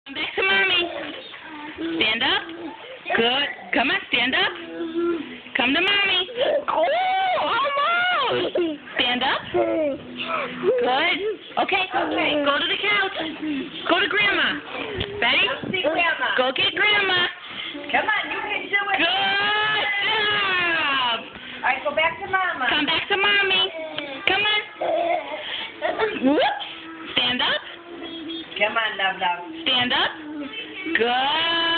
Come back to mommy. Stand up. Good. Come on, stand up. Come to mommy. Oh, almost. Stand up. Good. Okay. Go to the couch. Go to grandma. Ready? See grandma. Go get grandma. Come on, you can do it. Good job. All right, go back to mama. Come back to mommy. Come on. Whoops. Stand up. Come on, love. Stand up. Good.